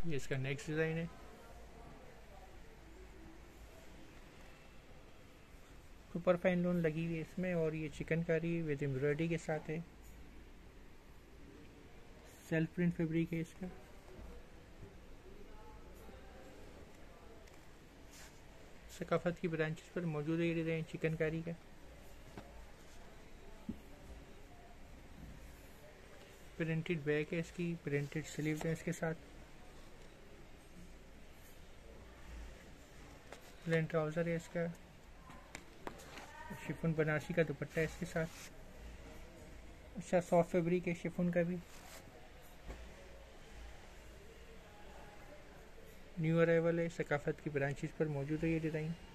ये इसका next design है। सुपर फाइन लोन लगी हुई है इसमें, और ये चिकनकारी विद एम्ब्रॉयडरी के साथ है। सेल्फ प्रिंट फैब्रिक है इसका। सकाफत की ब्रांचेस पर मौजूद है ये डिज़ाइन चिकनकारी का। प्रिंटेड बैक है इसकी, प्रिंटेड स्लीव है इसके साथ। प्लेन ट्राउज़र है इसका। शिफॉन बनारसी का दुपट्टा है इसके साथ। अच्छा सॉफ्ट फैब्रिक है शिफॉन का भी। न्यू अराइवल है, सकाफत की ब्रांचेस पर मौजूद है ये डिज़ाइन।